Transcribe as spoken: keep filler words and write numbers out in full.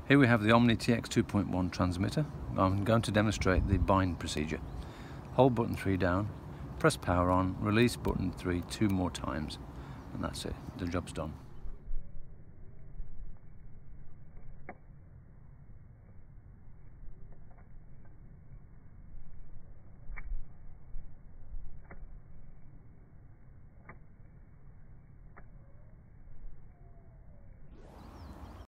Here we have the OMNI T X two point one transmitter. I'm going to demonstrate the bind procedure. Hold button three down, press power on, release button three two more times, and that's it, the job's done.